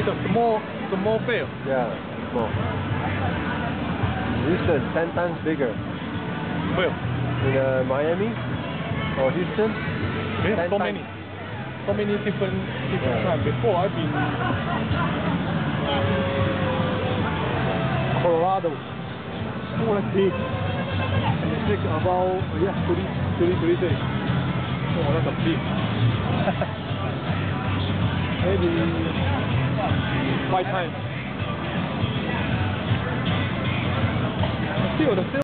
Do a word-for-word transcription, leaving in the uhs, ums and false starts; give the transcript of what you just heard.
The small, small field. Yeah, small. Houston, ten times bigger. Field. In uh, Miami or Houston? We have ten so times. many, so many different, different Yeah. times. Before I've been Colorado. Oh, that's big. It takes about yeah, thirty, thirty, thirty days. Oh, that's a big. Maybe five times. Still, the